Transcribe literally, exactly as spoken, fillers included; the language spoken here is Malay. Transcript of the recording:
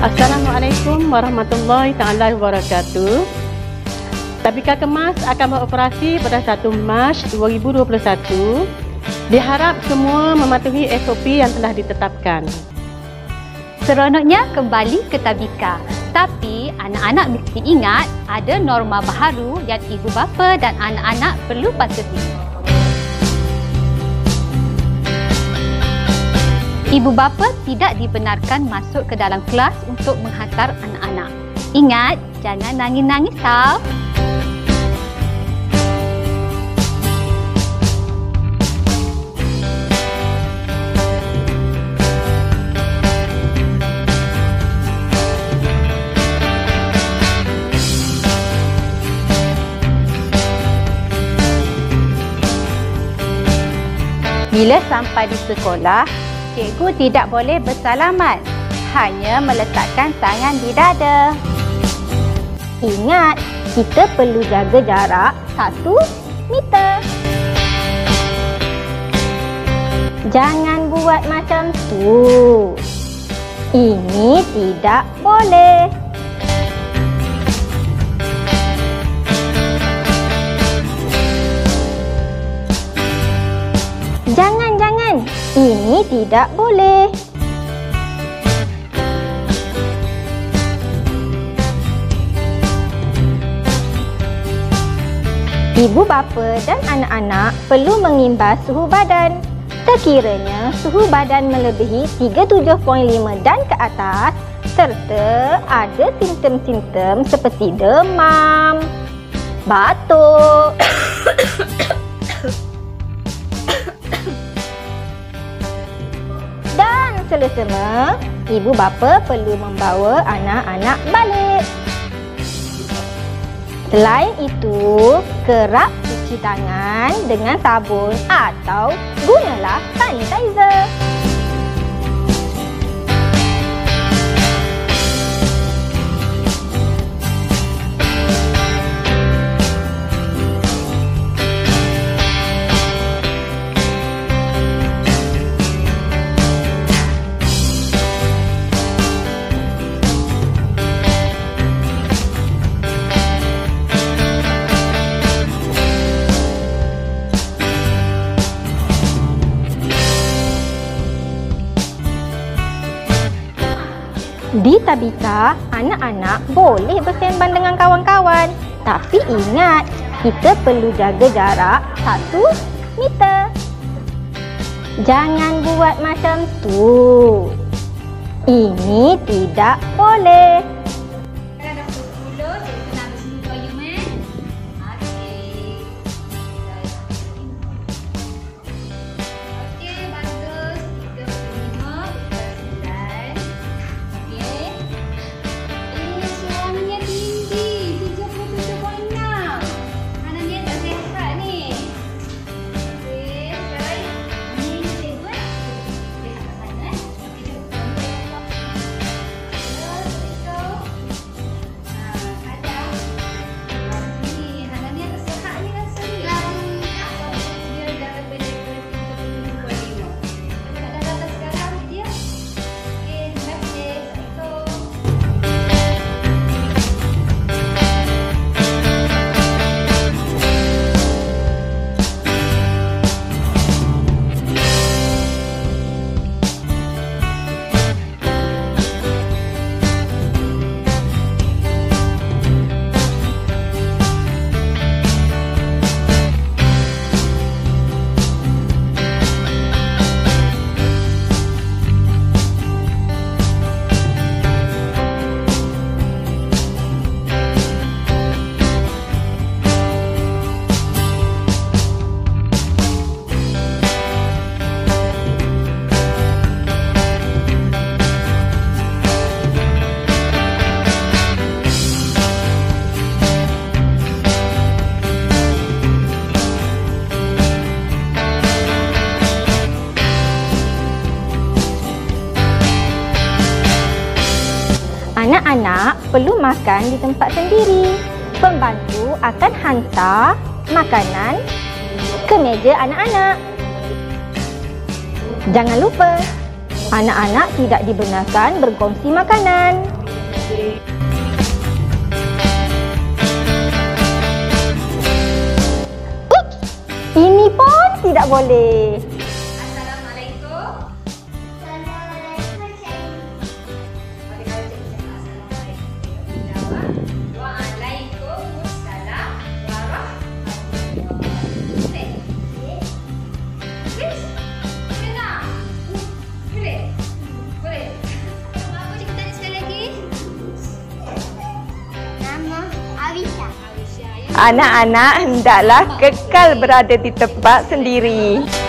Assalamualaikum warahmatullahi taala wabarakatuh. Tabika Kemas akan beroperasi pada satu Mac dua ribu dua puluh satu. Diharap semua mematuhi S O P yang telah ditetapkan. Seronoknya kembali ke Tabika. Tapi anak-anak mesti ingat ada norma baharu yang ibu bapa dan anak-anak perlu patuhi. Ibu bapa tidak dibenarkan masuk ke dalam kelas untuk menghantar anak-anak. Ingat, jangan nangis-nangis tau. Bila sampai di sekolah, cikgu tidak boleh bersalaman, hanya meletakkan tangan di dada. Ingat, kita perlu jaga jarak satu meter. Jangan buat macam tu. Ini tidak boleh. Jangan, jangan. Ini tidak boleh. Ibu bapa dan anak-anak perlu mengimbas suhu badan. Sekiranya suhu badan melebihi tiga puluh tujuh perpuluhan lima dan ke atas serta ada simptom-simptom seperti demam, batuk, dan selesema, ibu bapa perlu membawa anak-anak balik. Selain itu, kerap cuci tangan dengan sabun atau gunalah sanitizer. Di Tabika, anak-anak boleh bersembang dengan kawan-kawan. Tapi ingat, kita perlu jaga jarak satu meter. Jangan buat macam tu. Ini tidak boleh. Anak-anak perlu makan di tempat sendiri. Pembantu akan hantar makanan ke meja anak-anak. Jangan lupa, anak-anak tidak dibenarkan berkongsi makanan. Ups, ini pun tidak boleh. Assalamualaikum. Waalaikumsalam warahmatullahi. Boleh? Boleh tak? Boleh? Boleh. Apa cikgu tanya sekali lagi? Nama Awisha. Awisha, ya. Anak-anak hendaklah kekal berada di tempat sendiri.